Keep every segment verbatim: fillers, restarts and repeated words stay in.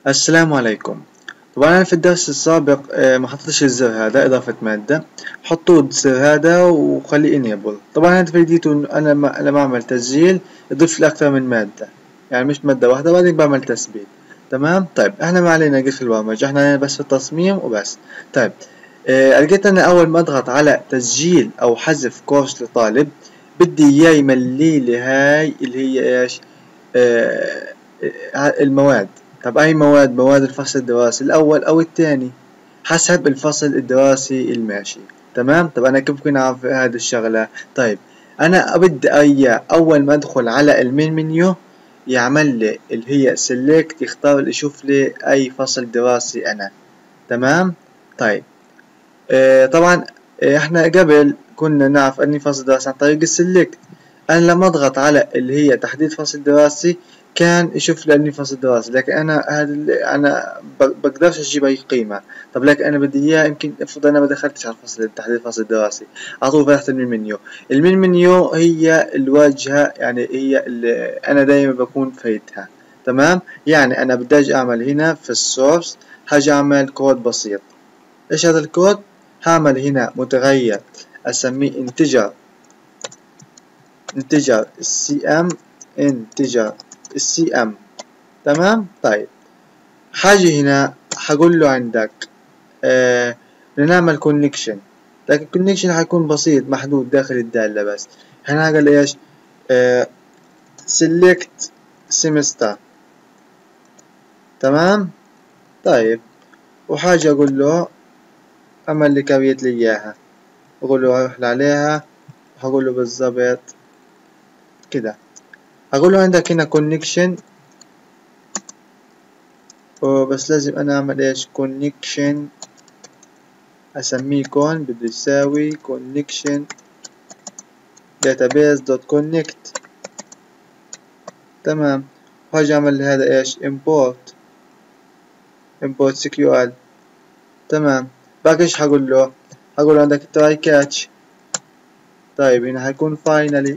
السلام عليكم. طبعا أنا في الدرس السابق آه، ما حطيتش الزر هذا إضافة مادة. حطوا الزر هذا وخليه enable. طبعا أنا فايدته إنه أنا ما لما أعمل تسجيل يضيف لي أكثر من مادة، يعني مش مادة واحدة بعدين بعمل تثبيت. تمام. طيب احنا ما علينا قصة البرمجة، احنا بس في التصميم وبس. طيب آه، لقيت أنا أول ما أضغط على تسجيل أو حذف كورس لطالب بدي إياه يملي لي هاي اللي هي إيش، آه، آه، المواد. طب أي مواد؟ مواد الفصل الدراسي الأول أو الثاني حسب الفصل الدراسي الماشي. تمام. طب أنا كيف ممكن أعرف هذه الشغلة؟ طيب أنا أبدأ أي أول ما أدخل على المين منيو يعمل لي اللي هي سيلكت، يختار لي يشوف لي أي فصل دراسي أنا. تمام. طيب آه طبعا آه احنا قبل كنا نعرف أني فصل دراسي عن طريق السلكت. أنا لما أضغط على اللي هي تحديد فصل دراسي كان يشوف لي أني فصل دراسي، لكن أنا هذا أنا بقدرش أجيب أي قيمة. طب لكن أنا بدي إياه، يمكن افرض أنا ما دخلتش على الفصل تحديد الفصل الدراسي، على طول فتحت المين منيو. المين منيو هي الواجهة، يعني هي اللي أنا دايما بكون فايتها. تمام. يعني أنا بدي أجي أعمل هنا في السورس، هاجي أعمل كود بسيط. إيش هذا الكود؟ هعمل هنا متغير أسميه انتجر انتجر السي ام انتجر السي ام. تمام. طيب حاجة هنا حقول له عندك آه نعمل كونكشن، لكن الكونكشن حيكون بسيط محدود داخل الدالة بس. هنا قال ايش؟ آه select semester. تمام. طيب وحاجة اقول له اعمل لي كريت لي اياها، اقول له اروح عليها وهقول له بالضبط كده. هقول له عندك هنا كونكشن، بس لازم انا اعمل ايش؟ كونكشن اسميه كون بده يساوي كونكشن database دوت كونكت. تمام. وهاجي اعمل هذا ايش؟ import import سكيول. تمام. باقي ايش حقول له؟ حقول له عندك try catch. طيب هنا حيكون finally،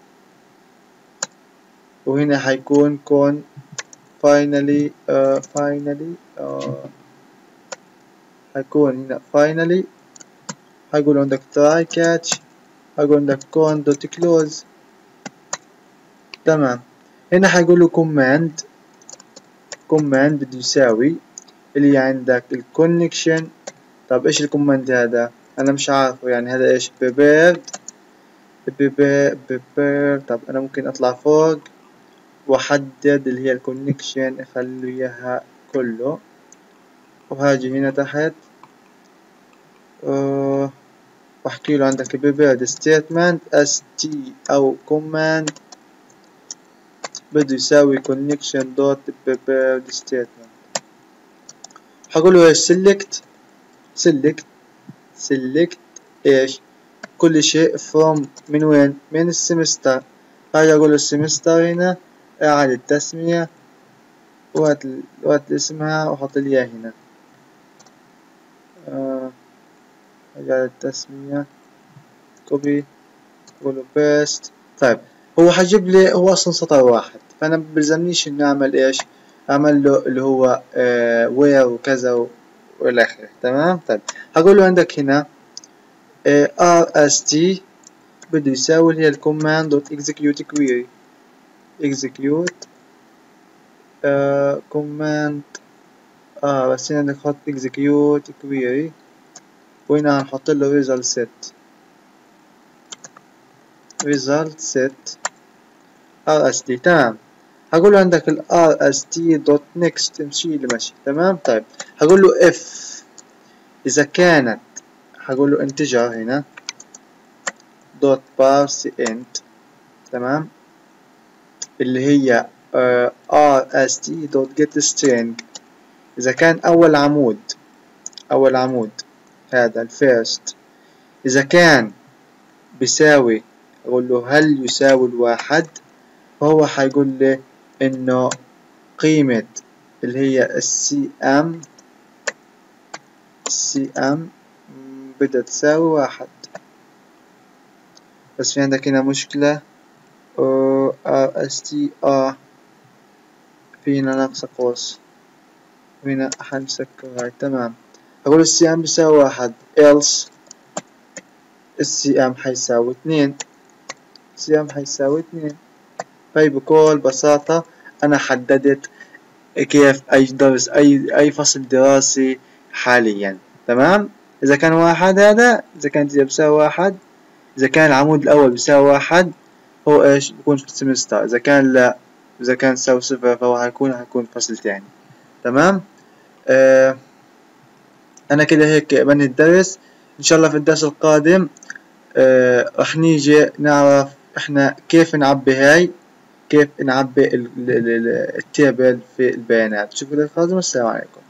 وهنا حيكون كون finally uh, finally uh, حيكون هنا finally. حيقول عندك try catch، حيقول عندك كون دوت close. تمام. هنا حيقول له command command بده يساوي اللي عندك الكونكشن. طب ايش الكوماند هذا؟ انا مش عارفه، يعني هذا ايش؟ prepared prepare prepare. طب انا ممكن اطلع فوق واحدد اللي هي الكونكشن، اخلي اياها كله، وهاجي هنا تحت أه واحكي له عندك prepared statement st او command بده يساوي connection dot prepared statement. حقول له ايش؟ select select select ايش؟ كل شيء from من وين؟ من السمستر. هاجي اقول له السمستر هنا اعد التسمية وهات وهات اسمها وحط لي اياه هنا. آه اعد التسمية كوبي، اقول له بيست. طيب هو حجيب لي، هو اصلا سطر واحد فانا بلزمنيش اني اعمل ايش؟ اعمل له اللي هو آه وير وكذا والى اخره. تمام. طيب هقول له عندك هنا ار اس تي بده يساوي اللي هي الكوماند دوت اكزيكيوت كويري. اكزيكيوت كوماند اه بس هنا نحط اكزيكيوت كويري، وهنا هنحط له result set result set ار اس تي. تمام. هقول له عندك ال ار اس تي دوت next امشي اللي ماشي. تمام. طيب هقول له if اذا كانت، هقول له integer هنا دوت parse int. تمام. اللي هي uh, rst دوت get string. إذا كان أول عمود أول عمود هذا الفيرست إذا كان بيساوي، أقول له هل يساوي الواحد، فهو حيقول لي إنه قيمة اللي هي السي ام السي ام بدها تساوي واحد. بس في عندك هنا مشكلة ار اس تي اه فينا ناقصة قوس. هنا حنسكر هاي. تمام. أقول السي ام بيساوي واحد else السي ام حيساوي اتنين السي ام حيساوي اتنين. فهي بكل بساطة أنا حددت كيف أي درس أي أي فصل دراسي حاليا. تمام. إذا كان واحد هذا إذا كانت إذا بيساوي واحد إذا كان العمود الأول بيساوي واحد هو إيش بيكون في السمستر. إذا كان لا إذا كان يساوي صفر فهو هيكون هيكون فصل تاني. تمام. آه أنا كده هيك بنهي الدرس. إن شاء الله في الدرس القادم آه رح نيجي نعرف إحنا كيف نعبي هاي كيف نعبي التيبل في البيانات. شوفوا القادم. السلام عليكم.